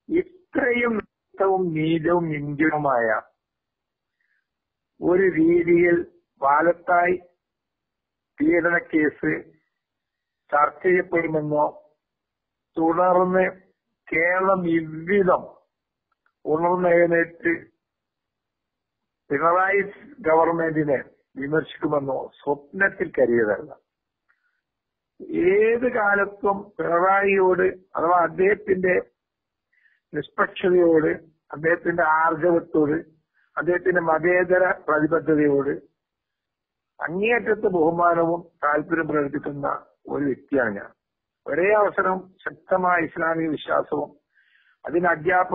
ഇത്രയും വ്യക്തവും നീതവും ഇന്ത്യയുമായ ഒരു രീതിയിൽ പാലത്തായി പീഡന കേസ് ചർച്ച ചെയ്യപ്പെടുമെന്നോ തുടർന്ന് കേരളം ഇவ்விധം ഉണർന്നെഴുന്നേറ്റ് പിണറായി ഗവൺമെന്റിനെ വിമർശിക്കുമെന്നോ സ്വപ്നത്തിൽ കരുതിയതല്ല. ഏത് കാലത്തും പിണറായിയോട് അഥവാ അദ്ദേഹത്തിന്റെ നിഷ്പക്ഷതയോട്, അദ്ദേഹത്തിന്റെ ആർജവത്തോട്, അദ്ദേഹത്തിന്റെ മതേതര പ്രതിബദ്ധതയോട് അങ്ങേയറ്റത്ത് ബഹുമാനവും താല്പര്യം പ്രകടിപ്പിക്കുന്ന ഒരു വ്യക്തിയാണ് ഞാൻ. ഒരേ അവസരം ശക്തമായ ഇസ്ലാമിക വിശ്വാസവും അതിന്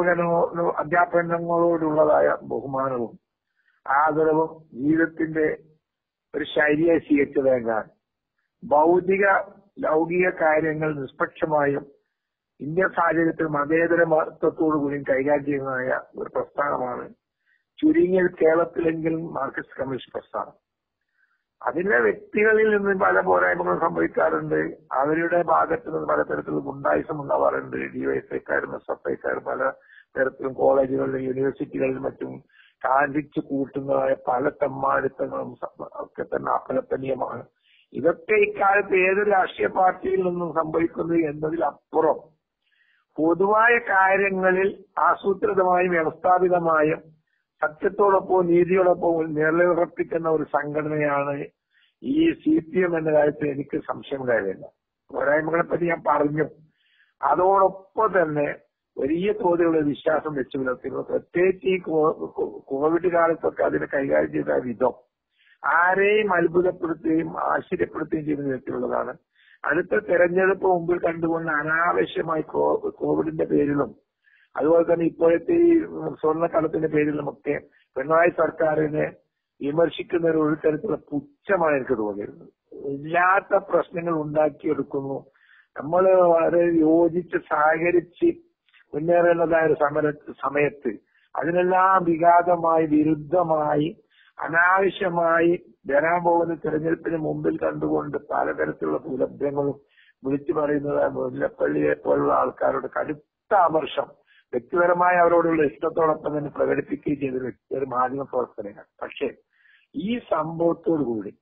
അധ്യാപനങ്ങളോടുള്ളതായ ബഹുമാനവും ആദരവും ജീവിതത്തിന്റെ ഒരു ശൈലിയായി സ്വീകരിച്ചതായ ഞാൻ ഭൗതിക ലൗകിക കാര്യങ്ങൾ നിഷ്പക്ഷമായും ഇന്ത്യൻ സാഹചര്യത്തിൽ മതേതര മഹത്വത്തോടുകൂടി കൈകാര്യം ചെയ്യുന്നതായ ഒരു പ്രസ്ഥാനമാണ് ചുരുങ്ങിയ കേരളത്തിലെങ്കിലും മാർക്സിസ്റ്റ് കമ്മ്യൂണിസ്റ്റ് പ്രസ്ഥാനം. അതിലെ വ്യക്തികളിൽ നിന്ന് പല പോരായ്മകളും സംഭവിക്കാറുണ്ട്. അവരുടെ ഭാഗത്ത് നിന്ന് പലതരത്തിലുള്ള ഗുണ്ടായിസം ഉണ്ടാവാറുണ്ട്. ഡിവൈഎഫ്ഐക്കാരും എസ്എഫ്ഐക്കാരും പല തരത്തിലും കോളേജുകളിലും യൂണിവേഴ്സിറ്റികളിലും മറ്റും കാണിച്ചു കൂട്ടുന്നതായ പല തെമ്മാടിത്തങ്ങളും ഒക്കെ തന്നെ അപലപനീയമാണ്. ഇതൊക്കെ ഇക്കാലത്ത് ഏതൊരു രാഷ്ട്രീയ പാർട്ടിയിൽ നിന്നും സംഭവിക്കുന്നത് എന്നതിലപ്പുറം പൊതുവായ കാര്യങ്ങളിൽ ആസൂത്രിതമായും വ്യവസ്ഥാപിതമായും സത്യത്തോടൊപ്പം നീതിയോടൊപ്പം നിലയുറപ്പിക്കുന്ന ഒരു സംഘടനയാണ് ഈ CPM എന്ന കാര്യത്തിൽ എനിക്ക് സംശയം കാര്യമില്ല. പോരായ്മകളെ പറ്റി ഞാൻ പറഞ്ഞു. അതോടൊപ്പം തന്നെ വലിയ തോതിലുള്ള വിശ്വാസം വെച്ചു പുലർത്തിയിരുന്നു. പ്രത്യേകിച്ച് ഈ കോവിഡ് കാലത്തൊക്കെ അതിനെ കൈകാര്യം ചെയ്ത വിധം ആരെയും അത്ഭുതപ്പെടുത്തുകയും ആശ്ചര്യപ്പെടുത്തുകയും ചെയ്യുന്ന വിധത്തിലുള്ളതാണ്. അടുത്ത തെരഞ്ഞെടുപ്പ് മുമ്പിൽ കണ്ടുകൊണ്ട് അനാവശ്യമായി കോവിഡിന്റെ പേരിലും അതുപോലെ തന്നെ ഇപ്പോഴത്തെ ഈ സ്വർണ്ണക്കടത്തിന്റെ പേരിലുമൊക്കെ പിണറായി സർക്കാരിനെ വിമർശിക്കുന്ന ഒരു തരത്തിലുള്ള പുച്ഛമാണ് എനിക്ക് തോന്നിയിരുന്നത്. ഇല്ലാത്ത പ്രശ്നങ്ങൾ ഉണ്ടാക്കിയെടുക്കുന്നു. നമ്മൾ വളരെ യോജിച്ച് സഹകരിച്ച് മുന്നേറേണ്ടതായ ഒരു സമയത്ത് അതിനെല്ലാം വിഘാതമായി വിരുദ്ധമായി അനാവശ്യമായി വരാൻ പോകുന്ന തെരഞ്ഞെടുപ്പിന് മുമ്പിൽ കണ്ടുകൊണ്ട് പലതരത്തിലുള്ള ഉപലബ്ധങ്ങളും വിളിച്ചു പറയുന്നത് മുല്ലപ്പള്ളിയെ പോലുള്ള ആൾക്കാരോട് കടുത്ത അമർഷം വ്യക്തിപരമായി അവരോടുള്ള ഇഷ്ടത്തോടൊപ്പം തന്നെ പ്രകടിപ്പിക്കുകയും ചെയ്ത ഒരു മാധ്യമ പ്രവർത്തനങ്ങൾ. പക്ഷെ ഈ സംഭവത്തോടു കൂടി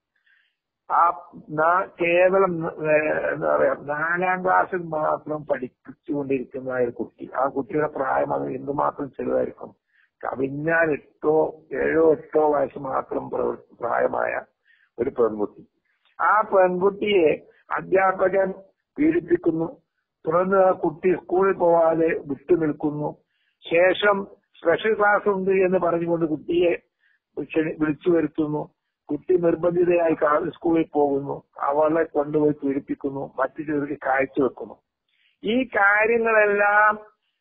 കേവലം എന്താ പറയാ 4ാം ക്ലാസ്സിൽ മാത്രം പഠിപ്പിച്ചുകൊണ്ടിരിക്കുന്ന ഒരു കുട്ടി, ആ കുട്ടിയുടെ പ്രായം അത് എന്തുമാത്രം ചെറുതായിരിക്കും, കവിഞ്ഞാൽ 7 8 വയസ്സ് മാത്രം പ്രായമായ ഒരു പെൺകുട്ടി. ആ പെൺകുട്ടിയെ അധ്യാപകൻ പീഡിപ്പിക്കുന്നു. തുടർന്ന് ആ കുട്ടി സ്കൂളിൽ പോവാതെ വിട്ടു നിൽക്കുന്നു. ശേഷം സ്പെഷ്യൽ ക്ലാസ് ഉണ്ട് എന്ന് പറഞ്ഞുകൊണ്ട് കുട്ടിയെ വിളിച്ചു വരുത്തുന്നു. കുട്ടി നിർബന്ധിതയായി സ്കൂളിൽ പോകുന്നു. അവളെ കൊണ്ടുപോയി പീഡിപ്പിക്കുന്നു. മറ്റു ചിലർക്ക് കാഴ്ചവെക്കുന്നു. ഈ കാര്യങ്ങളെല്ലാം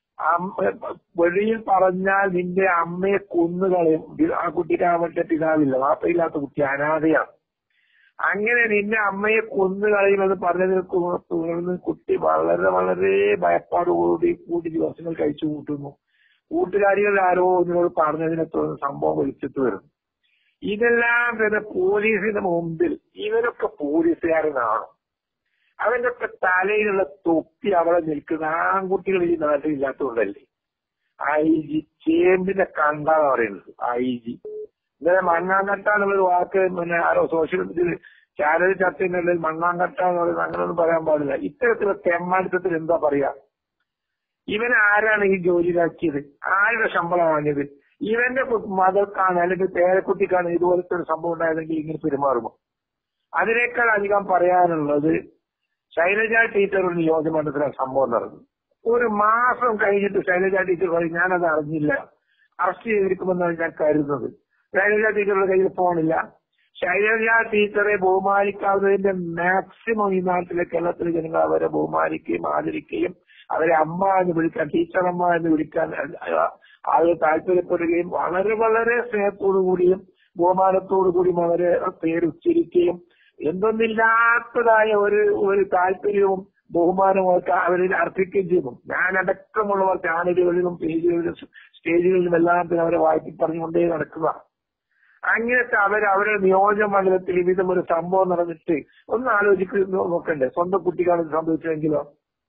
വെളിയിൽ പറഞ്ഞാൽ നിന്റെ അമ്മയെ കൊന്നുകളയും. ആ കുട്ടിക്ക് അവന്റെ പിതാവില്ല, വാപ്പയില്ലാത്ത കുട്ടി, അനാഥയാണ്. അങ്ങനെ നിന്റെ അമ്മയെ കൊന്നുകളയുമെന്ന് പറഞ്ഞതിനെ തുടർന്ന് കുട്ടി വളരെ വളരെ ഭയപ്പാടോടുകൂടി ദിവസങ്ങൾ കഴിച്ചു കൂട്ടുന്നു. കൂട്ടുകാരികൾ ആരോ ഇതിനോട് പറഞ്ഞതിനെ തുടർന്ന് സംഭവം വെളിച്ചത്ത് വരുന്നു. ഇതെല്ലാം തന്നെ പോലീസിന് മുമ്പിൽ ഇവരൊക്കെ പോലീസുകാരനാണോ? അവന്റെ ഒക്കെ തലയിലുള്ള തൊപ്പി അവിടെ നിൽക്കുന്ന ആൺകുട്ടികൾ ഈ നാട്ടിൽ ഇല്ലാത്തതുകൊണ്ടല്ലേ? IG ചേമ്പിന്റെ കണ്ടാന്ന് പറയുന്നത്. IG ഇന്നലെ മണ്ണാങ്കട്ടാന്നുള്ളൊരു വാക്ക് ആരോ സോഷ്യൽ മീഡിയയിൽ ചാനൽ ചർച്ച ചെയ്യുന്നതിൽ മണ്ണാങ്കട്ട എന്ന് പറയുന്നത് അങ്ങനെയൊന്നും പറയാൻ പാടില്ല. ഇത്തരത്തിലുള്ള തെമ്മാടിത്തത്തിൽ എന്താ പറയാ? ഇവൻ ആരാണ് ഈ ജോലിയിലാക്കിയത്? ആരുടെ ശമ്പളം വാങ്ങിയത്? ഇവന്റെ മകൾക്കാണ് അല്ലെങ്കിൽ പേരക്കുട്ടിക്കാണ് ഇതുപോലത്തെ ഒരു സംഭവം ഉണ്ടായതെങ്കിൽ ഇങ്ങനെ പെരുമാറുമോ? അതിനേക്കാൾ അധികം പറയാനുള്ളത് ശൈലജ ടീച്ചർ ഒരു നിയോജകമണ്ഡലത്തിലാണ് സംഭവം നടന്നത്. ഒരു മാസം കഴിഞ്ഞിട്ട് ശൈലജ ടീച്ചർ പറയും ഞാനത് അറിഞ്ഞില്ല, അറസ്റ്റ് ചെയ്തിരിക്കുമെന്നാണ് ഞാൻ കരുതുന്നത്. ശൈലജ ടീച്ചറുടെ കയ്യിൽ ഫോണില്ല. ശൈലജ ടീച്ചറെ ബഹുമാനിക്കാവുന്നതിന്റെ മാക്സിമം ഈ നാട്ടിലെ കേരളത്തിലെ ജനങ്ങൾ അവരെ ബഹുമാനിക്കുകയും ആദരിക്കുകയും അവരെ അമ്മ എന്ന് വിളിക്കാൻ, ടീച്ചർ അമ്മ എന്ന് വിളിക്കാൻ ആളുകൾ താല്പര്യപ്പെടുകയും വളരെ വളരെ സ്നേഹത്തോടു കൂടിയും ബഹുമാനത്തോടു കൂടിയും അവരെ പേരുച്ചരിക്കുകയും എന്തൊന്നില്ലാത്തതായ ഒരു താല്പര്യവും ബഹുമാനവും ഒക്കെ അവരിൽ അർപ്പിക്കുകയും ചെയ്യുന്നു. ഞാനടക്കമുള്ളവർ ചാനലുകളിലും പേജുകളിലും സ്റ്റേജുകളിലും എല്ലാത്തിനും അവരെ വായിച്ചു പറഞ്ഞുകൊണ്ടേ നടക്കുക. അങ്ങനത്തെ അവരുടെ നിയോജക മണ്ഡലത്തിൽ വിധം ഒരു സംഭവം നടന്നിട്ട് ഒന്ന് ആലോചിക്കുന്നു നോക്കണ്ടേ? സ്വന്തം കുട്ടിക്കാണ് സംഭവിച്ചതെങ്കിലോ?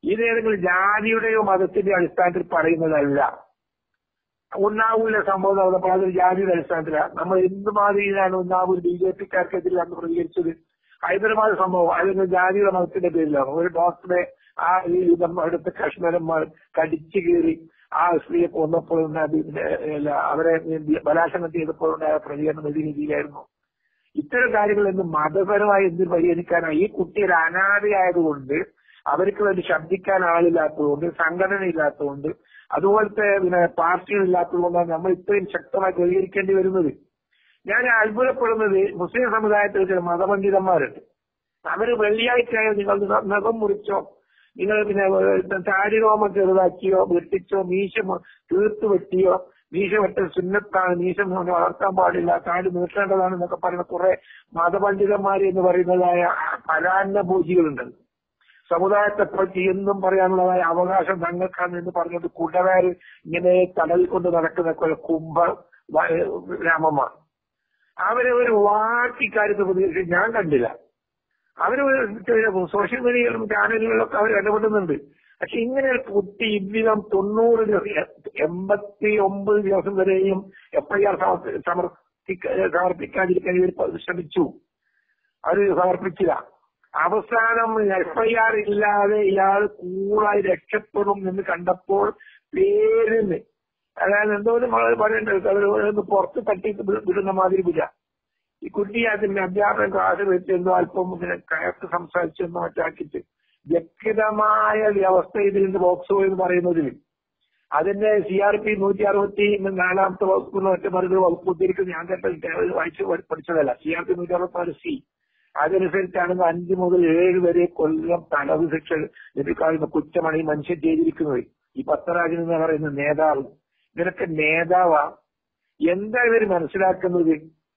ഇതേതെങ്കിലും ജാതിയുടെയോ മതത്തിന്റെ അടിസ്ഥാനത്തിൽ പറയുന്നതല്ല. ഉണ്ണാവൂരിലെ സംഭവം നടന്നപ്പോൾ അതൊരു ജാതിയുടെ അടിസ്ഥാനത്തിലാണ്. നമ്മൾ എന്തുമാതിരിയാണ് ഉണ്ണാവൂർ BJP-ക്കാർക്കെതിരെ അന്ന് പ്രതികരിച്ചത്. ഹൈദരാബാദ് സംഭവം അതൊരു ജാതിയുടെ മതത്തിന്റെ പേരിലാണ്. ഒരു ഡോക്ടറെ ആ അടുത്ത കശ്മീരന്മാർ കടിച്ചു കീറി ആ സ്ത്രീയെ കൊന്നപ്പോൾ അവരെ ബലാത്സംഗം ചെയ്തപ്പോഴുണ്ടായ പ്രതികരണം വലിയ രീതിയിലായിരുന്നു. ഇത്തരം കാര്യങ്ങളൊന്നും മതപരമായി എന്തിന് പരിഹരിക്കാനാണ്? ഈ കുട്ടി ഒരു അനാഥയായതുകൊണ്ട്, അവർക്ക് വേണ്ടി ശബ്ദിക്കാൻ ആളില്ലാത്തതുകൊണ്ട്, സംഘടന ഇല്ലാത്തതുകൊണ്ട്, അതുപോലത്തെ പാർട്ടികളില്ലാത്തതുകൊണ്ടാണ് നമ്മൾ ഇത്രയും ശക്തമായി പ്രതികരിക്കേണ്ടി വരുന്നത്. ഞാൻ അത്ഭുതപ്പെടുന്നത് മുസ്ലിം സമുദായത്തിൽ ചില മതപണ്ഡിതന്മാരുണ്ട്. അവര് വെള്ളിയാഴ്ച നിങ്ങൾ നഖം മുറിച്ചോ, നിങ്ങൾ താടിരോമം ചെറുതാക്കിയോ വെട്ടിച്ചോ, മീശ തീർത്ത് വെട്ടിയോ, മീശ വെട്ടൽ സുന്നത്താണ്, മീശ വളർത്താൻ പാടില്ല, താടി നീട്ടേണ്ടതാണ് എന്നൊക്കെ പറയുന്ന കുറെ മതപണ്ഡിതന്മാര് എന്ന് പറയുന്നതായ പരാന്നഭൂജികളുണ്ട്. സമുദായത്തെ പറ്റി എന്നും പറയാനുള്ളതായ അവകാശം ഞങ്ങൾക്കാണ് എന്ന് പറഞ്ഞുകൊണ്ട് കുടവേർ ഇങ്ങനെ കടലിൽ കൊണ്ട് നടക്കുന്ന കുംഭ രാമന്മാർ. അവരെ ഒരു വാക്കിക്കാര്യത്തെ പ്രതികരിച്ച് ഞാൻ കണ്ടില്ല. അവര് സോഷ്യൽ മീഡിയയിലും ചാനലുകളിലൊക്കെ അവർ ഇടപെടുന്നുണ്ട്. പക്ഷെ ഇങ്ങനെ ഒരു കുട്ടി ഇவ்விதം 89 ദിവസം വരെയും FIR സമർപ്പിക്കാതിരിക്കാൻ ഇവർ ശ്രമിച്ചു. അവർ സമർപ്പിച്ചില്ല. അവസാനം FIR ഇല്ലാതെ ഇയാൾ കൂളായി രക്ഷപ്പെടും എന്ന് കണ്ടപ്പോൾ പേരിന്, അതായത് എന്തോരം പറയേണ്ടത്, അവരൊന്ന് പുറത്ത് തട്ടിയിട്ട് വിടുന്ന മാതിരി വിടുക. ഈ കുട്ടി അതിന്റെ അധ്യാപകൻ ക്ലാസ് വെച്ചെന്തോ അല്പം കയർത്ത് സംസാരിച്ചെന്നോ മറ്റാക്കിയിട്ട് വ്യക്തമായ വ്യവസ്ഥ ഇതിന്റെ ബോക്സോ എന്ന് പറയുന്നതിൽ അതിന്റെ CRP 164 വകുപ്പ് മറ്റു മറുപടി വകുപ്പ് ഉദ്ധരിക്കുന്നത് ഞാൻ വായിച്ച് പഠിച്ചതല്ല. CRP 166C അതനുസരിച്ചാണ് 5 മുതൽ 7 വരെ കൊല്ലം തടവ് ശിക്ഷ ലഭിക്കാവുന്ന കുറ്റമാണ് ഈ മനുഷ്യൻ ചെയ്തിരിക്കുന്നത്. ഈ പത്തരാജൻ എന്ന് പറയുന്ന നേതാവ്, ഇവരൊക്കെ നേതാവാ? എന്താ ഇവർ മനസ്സിലാക്കുന്നത്?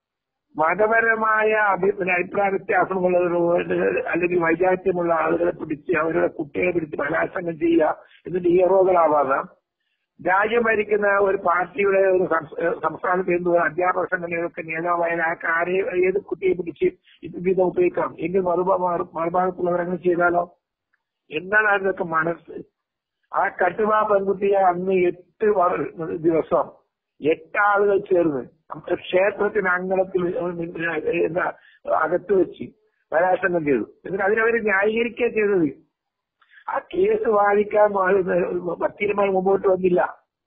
മതപരമായ അഭിപ്രായ വ്യത്യാസമുള്ളവരോട് അല്ലെങ്കിൽ വൈജാത്യമുള്ള ആളുകളെ പിടിച്ച് അവരുടെ കുട്ടികളെ പിടിച്ച് ബലാത്സംഗം ചെയ്യുക എന്നിട്ട് ഹീറോകളാവാതെ രാജ്യം ഭരിക്കുന്ന ഒരു പാർട്ടിയുടെ ഒരു സംസ്ഥാനത്ത് എന്ത് അധ്യാപക സംഘടനയൊക്കെ നേതാവായാൽ ആ ഏത് കുട്ടിയെ പിടിച്ച് ഇത് ഉപയോഗിക്കാം എങ്കിൽ മറുഭാഗത്തുള്ളവരങ്ങനെ ചെയ്താലോ? എന്താണ് അതിനൊക്കെ മനസ്സ്? ആ കട്ടുവ പെൺകുട്ടിയെ അന്ന് 8 ദിവസം 8 ആളുകൾ ചേർന്ന് ക്ഷേത്രത്തിന് അങ്കണത്തിൽ അകത്ത് വെച്ച് ബലാത്സംഗം ചെയ്തു. എന്നിട്ട് അതിനവര് ന്യായീകരിക്കുക ചെയ്തത്. ആ കേസ് വാദിക്കാൻ വക്കീലന്മാർ മുമ്പോട്ട് വന്നില്ല.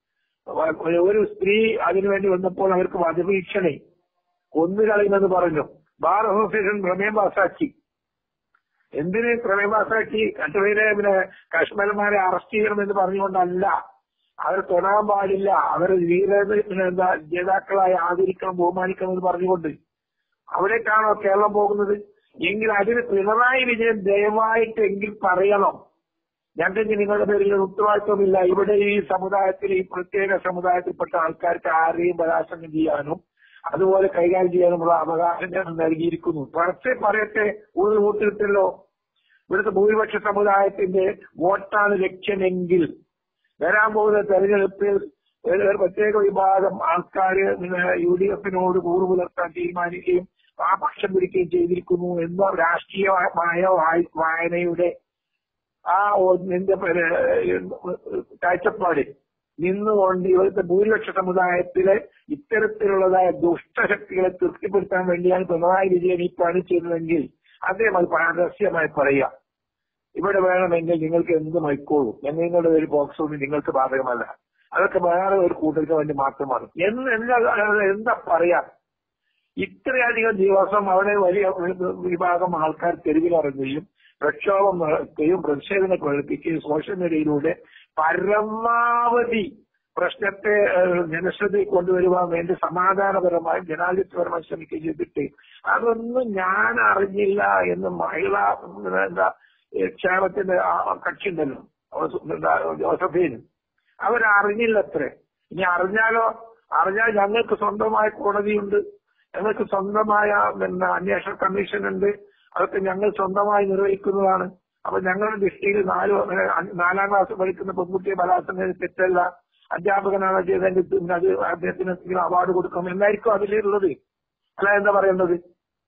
ഒരു സ്ത്രീ അതിനുവേണ്ടി വന്നപ്പോൾ അവർക്ക് വധഭീഷണി, കൊന്നുകളയുമെന്ന് പറഞ്ഞു. ബാർ അസോസിയേഷൻ പ്രമേയം പാസാക്കി. എന്തിന് പ്രമേയം പാസാക്കി? കട്ടുവയിലെ കശ്മീരന്മാരെ അറസ്റ്റ് ചെയ്യണമെന്ന് പറഞ്ഞുകൊണ്ടല്ല, അവർ തൊടാൻ പാടില്ല, അവർ ജേതാക്കളായി ആദരിക്കണം, ബഹുമാനിക്കണം എന്ന് പറഞ്ഞുകൊണ്ട്. അവിടേക്കാണോ കേരളം പോകുന്നത്? എങ്കിൽ അതിന് പിണറായി വിജയൻ ദയവായിട്ട് എങ്കിൽ പറയണം, ഞങ്ങൾക്ക് നിങ്ങളുടെ പേരിൽ ഉത്തരവാദിത്വമില്ല. ഇവിടെ ഈ സമുദായത്തിൽ, ഈ പ്രത്യേക സമുദായത്തിൽപ്പെട്ട ആൾക്കാർക്ക് ആരെയും ബലാത്സംഗം ചെയ്യാനും അതുപോലെ കൈകാര്യം ചെയ്യാനുമുള്ള അവകാശം ഞാൻ നൽകിയിരിക്കുന്നു. പക്ഷേ പറയട്ടെ, കൂടുതൽ വോട്ട് കിട്ടല്ലോ. ഇവിടുത്തെ ഭൂരിപക്ഷ സമുദായത്തിന്റെ വോട്ടാണ് ലക്ഷ്യമെങ്കിൽ വരാൻ പോകുന്ന തെരഞ്ഞെടുപ്പിൽ ഒരു പ്രത്യേക വിഭാഗം ആൾക്കാര് UDF-നോട് കൂറ് പുലർത്താൻ തീരുമാനിക്കുകയും ആ പക്ഷം പിടിക്കുകയും ചെയ്തിരിക്കുന്നു എന്ന രാഷ്ട്രീയമായ വായനയുടെ ആ കാഴ്ചപ്പാട് നിന്നുകൊണ്ട് ഇവിടുത്തെ ഭൂരിപക്ഷ സമുദായത്തിലെ ഇത്തരത്തിലുള്ളതായ ദുഷ്ടശക്തികളെ തൃപ്തിപ്പെടുത്താൻ വേണ്ടിയാണ് പിണറായി വിജയൻ ഈ പണി ചെയ്തതെങ്കിൽ അദ്ദേഹം അത് പാരസ്യമായി പറയുക. ഇവിടെ വേണമെങ്കിൽ നിങ്ങൾക്ക് എന്തും ആയിക്കോളൂ, നിങ്ങളുടെ ഒരു ബോക്സ് ഒന്നും നിങ്ങൾക്ക് ബാധകമല്ല, അതൊക്കെ വേറെ ഒരു കൂട്ടർക്ക് വേണ്ടി മാത്രമാണ് എന്താ പറയാ? ഇത്രയധികം ദിവസം അവിടെ വലിയ വിഭാഗം ആൾക്കാർ തെരുവിലിറങ്ങുകയും പ്രക്ഷോഭം നടത്തുകയും പ്രതിഷേധങ്ങൾ പ്രകടിപ്പിക്കുകയും സോഷ്യൽ മീഡിയയിലൂടെ പരമാവധി പ്രശ്നത്തെ ജനശ്രദ്ധയിൽ കൊണ്ടുവരുവാൻ വേണ്ടി സമാധാനപരമായി ജനാധിപത്യപരമായി ശ്രമിക്കുകയും ചെയ്തിട്ട് അതൊന്നും ഞാൻ അറിഞ്ഞില്ല എന്ന് മഹിളാ ക്ഷേമത്തിന്റെ കക്ഷി ഉണ്ടല്ലോ ജോസഫീൻ, അവരറിഞ്ഞില്ലത്രേ. ഇനി അറിഞ്ഞാൽ ഞങ്ങൾക്ക് സ്വന്തമായ കോടതിയുണ്ട്, ഞങ്ങൾക്ക് സ്വന്തമായ അന്വേഷണ കമ്മീഷൻ ഉണ്ട്, അതൊക്കെ ഞങ്ങൾ സ്വന്തമായി നിർവഹിക്കുന്നതാണ്. അപ്പൊ ഞങ്ങളുടെ ദൃഷ്ടിയിൽ 4ാം ക്ലാസ് പഠിക്കുന്ന പെൺകുട്ടിയെ ബലാത്സംഗം തെറ്റല്ല, അധ്യാപകനാണ് ചെയ്തെങ്കിൽ അത് അദ്ദേഹത്തിന് അവാർഡ് കൊടുക്കണം എന്നായിരിക്കും അതിലുള്ളത്. അല്ല എന്താ പറയേണ്ടത്?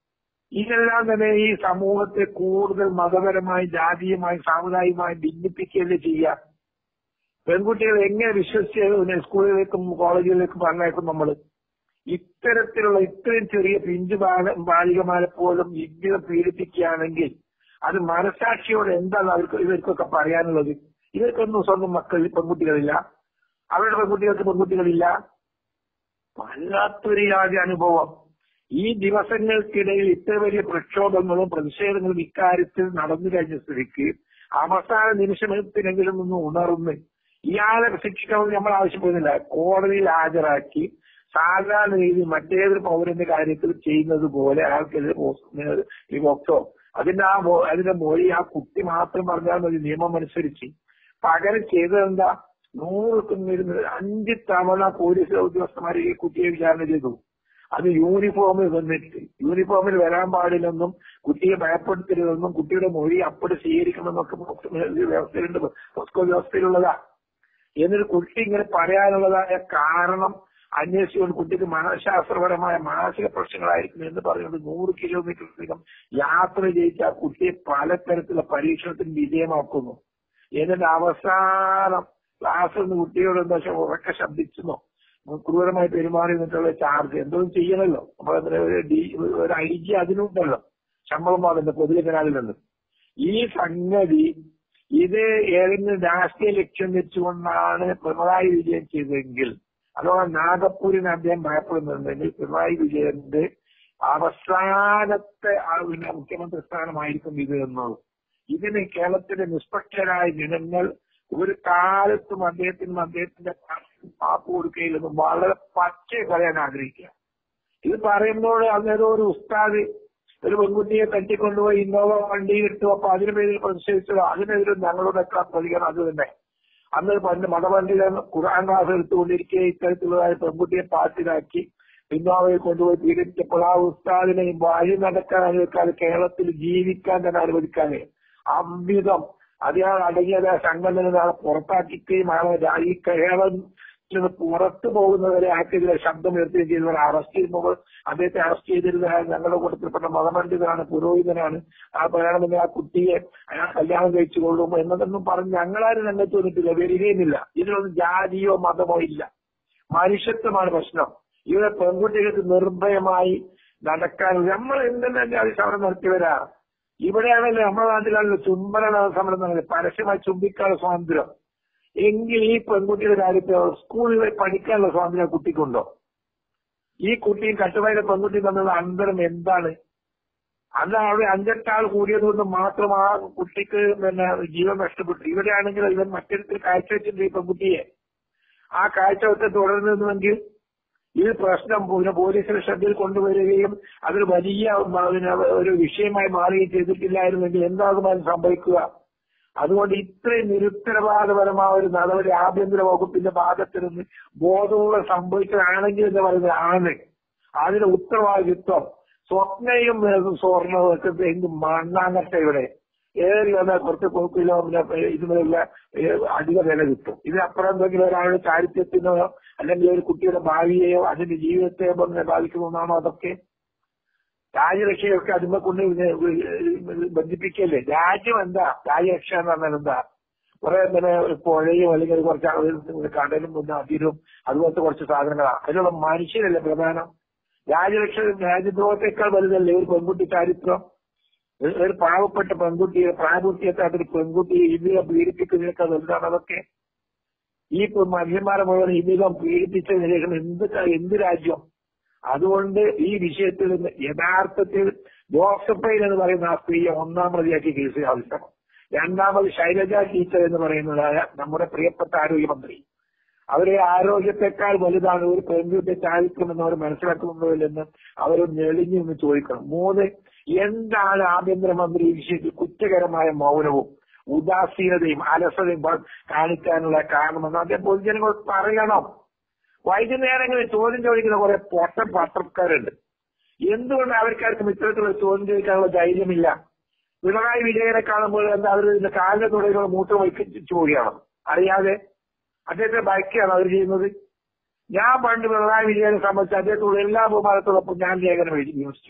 ഇതെല്ലാം തന്നെ ഈ സമൂഹത്തെ കൂടുതൽ മതപരമായി, ജാതീയമായി, സാമുദായികമായി ഭിന്നിപ്പിക്കുകയല്ലേ ചെയ്യുക. പെൺകുട്ടികൾ എങ്ങനെ വിശ്വസിച്ച് സ്കൂളുകളിലേക്കും കോളേജുകളിലേക്കും പറഞ്ഞേക്കും നമ്മള്? ഇത്തരത്തിലുള്ള ഇത്രയും ചെറിയ പിഞ്ചു ബാലികമാരെ പോലും ജീവിതം പീഡിപ്പിക്കുകയാണെങ്കിൽ അത് മനസാക്ഷിയോടെ എന്താണ് ഇവർക്കൊക്കെ പറയാനുള്ളത്? ഇവർക്കൊന്നും സ്വന്തം പെൺകുട്ടികളില്ല, അവരുടെ പെൺകുട്ടികളില്ല. വല്ലാത്തൊരു അനുഭവം. ഈ ദിവസങ്ങൾക്കിടയിൽ ഇത്ര വലിയ പ്രക്ഷോഭങ്ങളും പ്രതിഷേധങ്ങളും ഇക്കാര്യത്തിൽ നടന്നു കഴിഞ്ഞ സ്ഥിതിക്ക് അവസാന നിമിഷത്തിനെങ്കിലും ഒന്ന് ഉണർന്ന് ഇയാളെ ശിക്ഷിക്കണമെന്ന് നമ്മൾ ആവശ്യപ്പെടുന്നില്ല. കോടതിയിൽ ഹാജരാക്കി സാധാരണ രീതിയിൽ മറ്റേതൊരു പൗരന്റെ കാര്യത്തിൽ ചെയ്യുന്നത് പോലെ അയാൾക്കെതിരെ ഈ പോക്സോ അതിന്റെ മൊഴി ആ കുട്ടി മാത്രം പറഞ്ഞാൽ മതി നിയമം അനുസരിച്ച്. പകരം ചെയ്തതെന്താ? 5 തവണ പോലീസ് ഉദ്യോഗസ്ഥന്മാർ ഈ കുട്ടിയെ വിചാരണ ചെയ്തു. അത് യൂണിഫോമിൽ വന്നിട്ട് യൂണിഫോമിൽ വരാൻ പാടില്ലെന്നും കുട്ടിയെ ഭയപ്പെടുത്തരുതെന്നും കുട്ടിയുടെ മൊഴി അപ്പോൾ സ്വീകരിക്കണമെന്നൊക്കെ വ്യവസ്ഥയിലുണ്ട്, പോസ്കോ വ്യവസ്ഥയിലുള്ളതാ. എന്നിട്ട് കുട്ടി ഇങ്ങനെ പറയാനുള്ളതായ കാരണം അന്വേഷിച്ചുകൊണ്ട് കുട്ടിക്ക് മനഃശാസ്ത്രപരമായ മാനസിക പ്രശ്നങ്ങളായിരിക്കും എന്ന് പറഞ്ഞുകൊണ്ട് 100 കിലോമീറ്ററിലധികം യാത്ര ചെയ്യിച്ച് ആ കുട്ടിയെ പലതരത്തിലുള്ള പരീക്ഷണത്തിന് വിധേയമാക്കുന്നു. എന്നിട്ട് അവസാനം ക്ലാസ്സിൽ നിന്ന് കുട്ടിയോട് എന്താ ഉറക്കെ ശബ്ദിച്ചെന്നോ ക്രൂരമായി പെരുമാറി എന്നിട്ടുള്ള ചാർജ് എന്തോ ചെയ്യണമല്ലോ. അപ്പൊ ഒരു IG അതിനുണ്ടല്ലോ, ശമ്പളം വാങ്ങുന്നത് പൊതുജനാലിൽ. ഈ സംഗതി ഇത് ഏതെങ്കിലും രാഷ്ട്രീയ ലക്ഷ്യം വെച്ചുകൊണ്ടാണ് പിണറായി വിജയൻ ചെയ്തതെങ്കിൽ, അഥവാ നാഗപ്പൂരിന് അദ്ദേഹം ഭയപ്പെടുന്നുണ്ടെങ്കിൽ പിണറായി വിജയന്റെ അവസാനത്തെ മുഖ്യമന്ത്രി സ്ഥാനമായിരിക്കും ഇത് എന്നുള്ളത്. ഇതിന് കേരളത്തിലെ നിഷ്പക്ഷരായ ജനങ്ങൾ ഒരു കാലത്തും അദ്ദേഹത്തിന്റെ മാപ്പ് കൊടുക്കുകയില്ലെന്നും വളരെ പച്ച പറയാൻ ആഗ്രഹിക്കുക. ഇത് പറയുമ്പോൾ അന്നേരം ഒരു ഉസ്താദ് ഒരു പെൺകുട്ടിയെ തട്ടിക്കൊണ്ടുപോയി ഇന്നോവ വണ്ടിയിൽ ഇട്ടു, അപ്പൊ അതിന് പേരിൽ പ്രതിഷേധിച്ചത് അതിനെതിരെ ഞങ്ങളുടെ പ്രതികരണം അത് തന്നെ. അന്ന് മതപണ്ഡിതൻ ഖുർആൻ ക്ലാസ് എടുത്തുകൊണ്ടിരിക്കെ ഇത്തരത്തിലുള്ളതായ പെൺകുട്ടിയെ പാട്ടിലാക്കി ഇന്നോവയിൽ കൊണ്ടുപോയി പീഡിപ്പിച്ചപ്പോൾ ആ ഉസ്താദിനെ വഴി നടക്കാൻ അനുവദിക്കാതെ, കേരളത്തിൽ ജീവിക്കാൻ തന്നെ അനുവദിക്കാതെ അവിധം അദ്ദേഹം അടങ്ങിയ സംഘടന പുറത്താക്കുകയും ഈ കേരളം പുറത്തു പോകുന്നവരെ ആർക്കെതിരെ ശബ്ദമുയർത്തുകയും ചെയ്തവർ അറസ്റ്റ് ചെയ്യുമ്പോൾ അദ്ദേഹത്തെ അറസ്റ്റ് ചെയ്തിരുന്ന ഞങ്ങളുടെ കൂട്ടത്തിൽപ്പെട്ട മതപണ്ഡിതനാണ്, പുരോഹിതനാണ്, ആ പറയണമെങ്കിൽ ആ കുട്ടിയെ അയാൾ കല്യാണം കഴിച്ചുകൊള്ളും എന്നതൊന്നും പറഞ്ഞ് ഞങ്ങളാരും രംഗത്ത് വന്നിട്ടില്ല, വരികയുമില്ല. ഇതിലൊന്നും ജാതിയോ മതമോ ഇല്ല, മനുഷ്യത്വമാണ് പ്രശ്നം. ഇവിടെ പെൺകുട്ടികൾക്ക് നിർഭയമായി നടക്കാൻ നമ്മൾ എന്തെല്ലാം ജാതി സമരം നടത്തിയവരാ. ഇവിടെയാണല്ലോ നമ്മുടെ നാട്ടിലാണല്ലോ ചുംബന സമരം നടന്നത്, പരസ്യമായി ചുംബിക്കാനുള്ള സ്വാതന്ത്ര്യം. എങ്കിൽ ഈ പെൺകുട്ടിയുടെ കാര്യത്തിൽ സ്കൂളിൽ പഠിക്കാനുള്ള സ്വാതന്ത്ര്യം കുട്ടിക്കുണ്ടോ? ഈ കുട്ടിയും കട്ടുമായിലെ പെൺകുട്ടിയും തമ്മിലുള്ള അന്തരം എന്താണ്? അന്ന് അവിടെ 5-8 ആൾ കൂടിയതുകൊണ്ട് മാത്രം ആ കുട്ടിക്ക് ജീവൻ നഷ്ടപ്പെട്ടു. ഇവിടെയാണെങ്കിൽ ഇവൻ മറ്റൊരു കാഴ്ചവെച്ചിട്ടുണ്ട് ഈ പെൺകുട്ടിയെ. ആ കാഴ്ചവെച്ച് തുടരുന്നുവെങ്കിൽ ഇത് പ്രശ്നം പോലീസിന്റെ ശ്രദ്ധയിൽ കൊണ്ടുവരികയും അതൊരു വലിയ ഒരു വിഷയമായി മാറുകയും ചെയ്തിട്ടില്ലായിരുന്നെങ്കിൽ എന്താകുമായിരുന്നു സംഭവിക്കുക? അതുകൊണ്ട് ഇത്രയും നിരുത്തരവാദപരമായ ഒരു നടപടി ആഭ്യന്തര വകുപ്പിന്റെ ഭാഗത്ത് നിന്ന് ബോധമുള്ള സംഭവിച്ചതാണെങ്കിൽ എന്ന് പറയുന്നത് ആണ്. അതിന്റെ ഉത്തരവാദിത്വം സ്വപ്നയും സ്വർണ്ണവും എന്ത് മണ്ണാങ്ങട്ടെ. ഇവിടെ ഏറി വന്നാൽ കുറച്ച് കിലോ ഇതിനുള്ള അധിക വില കിട്ടും. ഇതിനപ്പുറം എന്തെങ്കിലും ഒരാളുടെ ചാരിത്യത്തിനോ അല്ലെങ്കിൽ ഒരു കുട്ടിയുടെ ഭാവിയെയോ അതിന്റെ ജീവിതത്തെയോ ബാധിക്കുന്നതാണോ? അതൊക്കെ രാജ്യരക്ഷയൊക്കെ അതിനെ കൊണ്ട് ബന്ധിപ്പിക്കല്ലേ. രാജ്യം എന്താ? രാജ്യരക്ഷ എന്ന് പറഞ്ഞാൽ എന്താ? കുറെ പുഴയും അല്ലെങ്കിൽ കുറച്ച് കടലും അതിരും അതുപോലത്തെ കുറച്ച് സാധനങ്ങളാണ്. അതിലുള്ള മനുഷ്യരല്ലേ പ്രധാനം. രാജ്യദ്രോഹത്തെക്കാൾ വലുതല്ലേ ഒരു പെൺകുട്ടി ചാരിത്രം? ഒരു പാവപ്പെട്ട പെൺകുട്ടിയെ, പ്രായപൂർത്തിയെത്താത്തൊരു പെൺകുട്ടിയെ ഇന്ത്യ പീഡിപ്പിക്കുന്നതിനേക്കാൾ വലുതാണ് അതൊക്കെ. ഈ മനുഷ്യന്മാരെ മുഴുവൻ ഇന്ത്യ പീഡിപ്പിച്ചതിന് ശേഷം എന്ത് രാജ്യം? അതുകൊണ്ട് ഈ വിഷയത്തിൽ യഥാർത്ഥത്തിൽ ജോസഫൈൻ എന്ന് പറയുന്ന ആ സ്ത്രീയെ 1-ാം പ്രതിയാക്കി കേസ് ആവശ്യമാണ്. 2-ാമത് ശൈലജ ടീച്ചർ എന്ന് പറയുന്നതായ നമ്മുടെ പ്രിയപ്പെട്ട ആരോഗ്യമന്ത്രി. അവരെ ആരോഗ്യത്തെക്കാൾ വലുതാണ് ഒരു പെൺകുട്ടിയെ ചാരിത്രമെന്ന് അവർ മനസ്സിലാക്കുന്നുണ്ടോ അവർ ഞെളിഞ്ഞു എന്ന് ചോദിക്കണം. 3, എന്താണ് ആഭ്യന്തരമന്ത്രി ഈ വിഷയത്തിൽ കുറ്റകരമായ മൗനവും ഉദാസീനതയും അലസതയും കാണിക്കാനുള്ള കാരണമെന്ന് അദ്ദേഹം പൊതുജനങ്ങൾ പറയണം. വൈകുന്നേരങ്ങളിൽ ചോദ്യം ചോദിക്കുന്ന കുറെ പൊട്ടൻ പത്രക്കാരുണ്ട്. എന്തുകൊണ്ട് അവർക്കാർക്കും ഇത്തരത്തിലുള്ള ചോദ്യം ചോദിക്കാനുള്ള ധൈര്യമില്ല? പിണറായി വിജയനെ കാണുമ്പോൾ എന്താ അവർ കാലിന്റെ തുടങ്ങിയുള്ള മൂത്രം വഹിച്ചു പോവുകയാണ് അറിയാതെ. അദ്ദേഹത്തെ ഭയക്കുകയാണ് അവർ ചെയ്യുന്നത്. ഞാൻ പണ്ട് പിണറായി വിജയനെ സംബന്ധിച്ച് അദ്ദേഹത്തോട് എല്ലാ ബഹുമാനത്തോടൊപ്പം ഞാൻ ലേഖനം എഴുതി വിമർശിച്ചു.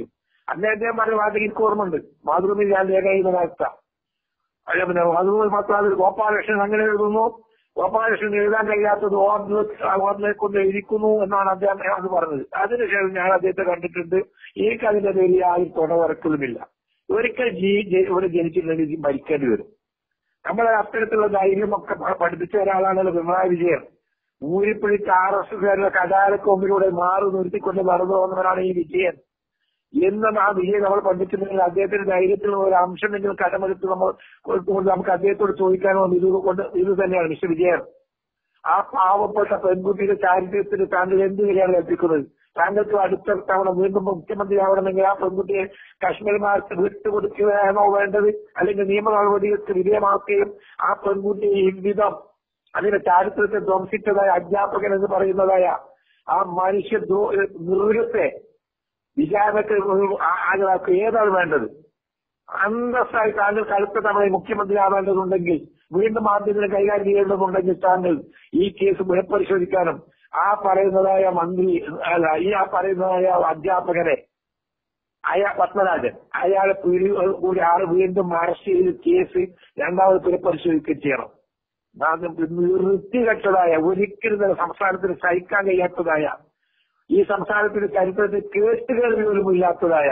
അന്ന് അദ്ദേഹം പറഞ്ഞ വാർത്തയ്ക്ക് എനിക്ക് ഓർമ്മയുണ്ട്. മാതൃഭൂമി ഞാൻ രേഖ ചെയ്യുന്ന വാർത്ത. പിന്നെ മാതൃഭൂമി പത്രാതിൽ ഗോപാലകൃഷ്ണൻ അങ്ങനെ എഴുതുന്നു, ഗോപാലകൃഷ്ണൻ എഴുതാൻ കഴിയാത്തത് ഓർമ്മയെ കൊണ്ട് എഴുതിക്കുന്നു എന്നാണ് അദ്ദേഹം അത് പറഞ്ഞത്. അതിനുശേഷം ഞാൻ അദ്ദേഹത്തെ കണ്ടിട്ടുണ്ട്. എനിക്ക് അതിന്റെ പേരിൽ യാതൊരു തുടവറക്കലുമില്ല. ഒരിക്കൽ ഇവിടെ ജനിച്ചിട്ടുണ്ടെങ്കിൽ മരിക്കേണ്ടി വരും. നമ്മളെ അത്തരത്തിലുള്ള ധൈര്യമൊക്കെ പഠിപ്പിച്ച ഒരാളാണല്ലോ പിണറായി വിജയൻ. ഊരിപ്പിടിച്ച് RSSകാരുടെ കടാരക്ക് മുമ്പിലൂടെ മാറി നിർത്തിക്കൊണ്ട് നടന്നു പോകുന്നവരാണ് ഈ വിജയൻ. എന്നും ആ വിജയം നമ്മൾ പഠിച്ചിട്ടുണ്ടെങ്കിൽ അദ്ദേഹത്തിന്റെ ധൈര്യത്തിൽ ഒരു അംശമെങ്കിലും കടമെടുത്ത് നമുക്ക് അദ്ദേഹത്തോട് ചോദിക്കാനോ ഇത് തന്നെയാണ് മിസ്റ്റർ വിജയൻ. ആ പാവപ്പെട്ട പെൺകുട്ടിയുടെ ചാരിത്യത്തിന് താങ്കൾ എന്ത് വിലയാണ് കൽപ്പിക്കുന്നത്? താങ്കൾക്ക് അടുത്ത തവണ വീണ്ടും മുഖ്യമന്ത്രി ആവണമെങ്കിൽ ആ പെൺകുട്ടിയെ കശ്മീർമാർക്ക് വിട്ടുകൊടുക്കുകയാണോ വേണ്ടത്? അല്ലെങ്കിൽ നിയമ നടപടികൾക്ക് വിധേയമാക്കുകയും ആ പെൺകുട്ടിയെ ഇவ்விதം അതിന്റെ ചാരിത്രത്തെ ധ്വംസിച്ചതായ അധ്യാപകൻ എന്ന് പറയുന്നതായ ആ മനുഷ്യ മൃഗത്തെ വിചാരണക്ക് ഹാജരാക്കുക ഏതാണ് വേണ്ടത്? അന്തസ്സായി താങ്കൾക്ക് അടുത്ത തവണ മുഖ്യമന്ത്രി ആവേണ്ടതുണ്ടെങ്കിൽ, വീണ്ടും മാധ്യമങ്ങളെ കൈകാര്യം ചെയ്യേണ്ടതുണ്ടെങ്കിൽ താങ്കൾ ഈ കേസ് പുനഃപരിശോധിക്കാനും ആ പറയുന്നതായ മന്ത്രി ആ പറയുന്നതായ അധ്യാപകനെ പത്മരാജൻ അയാളെ കൂടി വീണ്ടും അറസ്റ്റ് ചെയ്ത് കേസ് രണ്ടാമത് പുനഃപരിശോധിക്കുകയും ചെയ്യണം. വൃത്തികെട്ടതായ ഒരിക്കലും സംസ്ഥാനത്തിന് സഹിക്കാൻ കഴിയാത്തതായ, ഈ സംസ്ഥാനത്തിന്റെ ചരിത്രത്തിൽ കേട്ടുകേൾവി പോലും ഇല്ലാത്തതായ,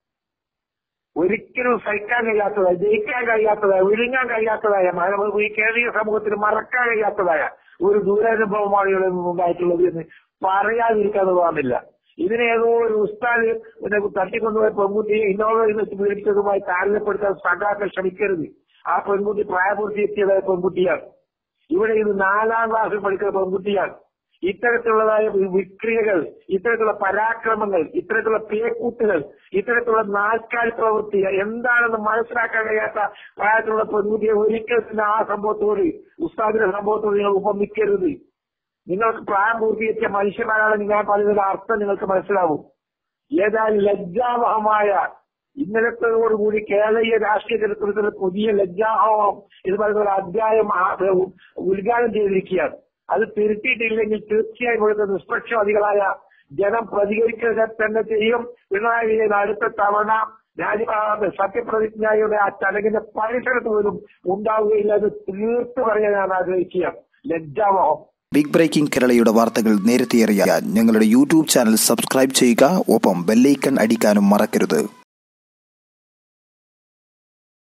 ഒരിക്കലും സഹിക്കാൻ കഴിയാത്തതായ, ജയിക്കാൻ കഴിയാത്തതായ, വിഴുങ്ങാൻ കഴിയാത്തതായ, ഈ കേരളീയ സമൂഹത്തിന് മറക്കാൻ കഴിയാത്തതായ ഒരു ദുരനുഭവമാണ് ഇവിടെ നിന്നുണ്ടായിട്ടുള്ളത് എന്ന് പറയാതിരിക്കാതെ പോകാനില്ല. ഇതിനെ ഏതോ ഒരു ഉസ്താദ് തട്ടിക്കൊണ്ടുപോയ പെൺകുട്ടിയെ ഇന്നോവയിൽ വെച്ച് പീഡിപ്പിച്ചതുമായി താരതമ്യപ്പെടുത്താൻ സഖാക്കൾ ശ്രമിക്കരുത്. ആ പെൺകുട്ടി പ്രായപൂർത്തിയെത്തിയതായ പെൺകുട്ടിയാണ്. ഇവിടെ ഇത് 4ാം ക്ലാസ്സിൽ പഠിക്കുന്ന പെൺകുട്ടിയാണ്. ഇത്തരത്തിലുള്ളതായ വിക്രിയകൾ, ഇത്തരത്തിലുള്ള പരാക്രമങ്ങൾ, ഇത്തരത്തിലുള്ള പേക്കൂട്ടുകൾ, ഇത്തരത്തിലുള്ള നാൽക്കാലി പ്രവൃത്തി എന്താണെന്ന് മനസ്സിലാക്കാൻ കഴിയാത്ത പ്രായത്തിലുള്ള പെൺകുട്ടിയെ ഒരിക്കലും ആ സംഭവത്തോട്, ഉസ്താദിന്റെ സംഭവത്തോട് നിങ്ങൾ ഉപമിക്കരുത്. നിങ്ങൾക്ക് പ്രായം പൂർത്തീകരിച്ച മനുഷ്യന്മാരാണെന്ന് ഞാൻ പറയുന്നതിന്റെ അർത്ഥം നിങ്ങൾക്ക് മനസ്സിലാവും. ഏതായാലും ലജ്ജാവഹമായ ഇന്നലത്തോടുകൂടി കേരളീയ രാഷ്ട്രീയ ചരിത്രത്തിൽ പുതിയ ലജ്ജാവഹം എന്ന് പറയുന്ന ഒരു അധ്യായം ഉദ്ഘാടനം ചെയ്തിരിക്കുകയാണ്. അത് തിരുത്തിയിട്ടില്ലെങ്കിൽ തീർച്ചയായും ഇവിടുത്തെ നിഷ്പക്ഷവാദികളായ ജനം പ്രതികരിക്കുക തന്നെ ചെയ്യും. പിണറായി വിജയൻ അടുത്ത തവണ സത്യപ്രതിജ്ഞയുടെ ആ ചടങ്ങിന്റെ പരിസരത്ത് പോലും ഉണ്ടാവുകയില്ല. അത് തീർത്തു പറയാൻ ഞാൻ ആഗ്രഹിക്കുകയാണ്. ലജ്ജാവഹം. ബിഗ് ബ്രേക്കിംഗ് കേരളയുടെ വാർത്തകൾ നേരത്തെ അറിയാൻ ഞങ്ങളുടെ യൂട്യൂബ് ചാനൽ സബ്സ്ക്രൈബ് ചെയ്യുക. ഒപ്പം ബെല്ലൈക്കൺ അടിക്കാനും മറക്കരുത്.